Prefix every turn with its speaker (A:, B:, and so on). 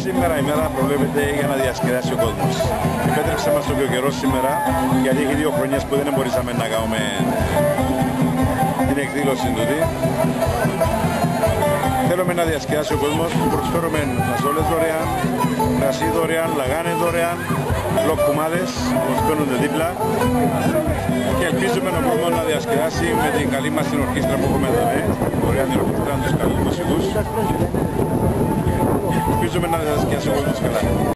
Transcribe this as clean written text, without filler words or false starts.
A: σήμερα η μέρα προβλέπεται για να διασκεδάσει ο κόσμος. Επέτρεψε μας το καιρό σήμερα, γιατί έχει 2 χρονιές που δεν μπορούσαμε να κάνουμε την εκδήλωση τούτη. Θέλουμε να διασκεδάσει ο κόσμος, προσφέρουμε φασόλες δωρεάν, κρασί δωρεάν, λαγάνε δωρεάν, λοκκουμάδες που παίρνονται δίπλα και ελπίζουμε ο κόσμος να διασκεδάσει με την καλή μας την ορχήστρα που έχουμε εδώ, ωραία την ορχήστρα, τους καλούς μουσικούς. Ελπίζουμε να διασκεδάσει ο κόσμος καλά.